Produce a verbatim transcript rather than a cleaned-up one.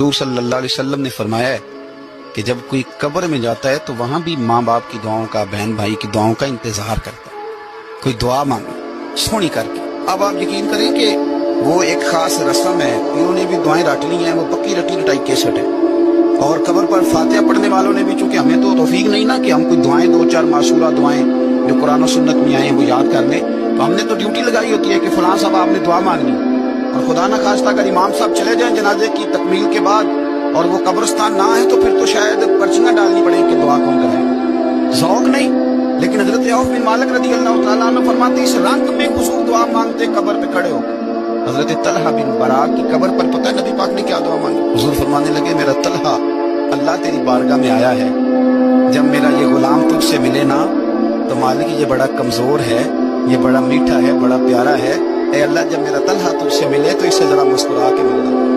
حضور صلی اللہ علیہ وسلم نے فرمایا ہے کہ جب کوئی قبر میں جاتا ہے تو وہاں بھی ماں باپ کی دعاؤں کا، بہن بھائی کی دعاؤں کا انتظار کرتا ہے، کوئی دعا مانگے سونی کر کے۔ اب آپ یقین کریں کہ وہ ایک خاص رسم ہے، انہوں نے بھی دعائیں رٹ لی ہیں، وہ پکی رٹی رٹائی کیسٹ ہے، اور قبر پر فاتحہ پڑھنے والوں نے بھی، چونکہ ہمیں تو توفیق نہیں نا کہ ہم کوئی دعائیں دو چار معصورہ دعائیں جو قرآن و سنت میں آئے ہیں وہ یاد کر لیں، تو ہم نے تو ڈیوٹی لگائی ہوتی ہے کہ فلاں صاحب آپ نے دعا مانگنی، اور خدا نہ خواستہ اگر امام صاحب چلے جائیں جنازے کی تکمیل کے بعد اور وہ قبرستان نہ ہے تو پھر تو شاید پرچیاں ڈالنی پڑیں کہ دعا کون کرے، ذوق نہیں۔ لیکن حضرت عوف بن مالک رضی اللہ تعالیٰ عنہ فرماتے اس رنگ میں حضور دعا مانگتے قبر پہ کھڑے ہو۔ حضرت طلحہ بن برا کی قبر پر پتہ ہے نبی پاک نے کیا دعا مانگی؟ حضور فرمانے لگے میرا طلحہ، اللہ تیری بارگاہ میں آیا ہے، جب میرا یہ غلام تجھ سے ملے نا تو مالک یہ بڑا کمزور ہے، یہ بڑا میٹھا ہے، بڑا پیارا ہے، اے اللہ جب میرا طلحہ تجھ سے ملے تو اسے ذرا مسکرا کے ملنا۔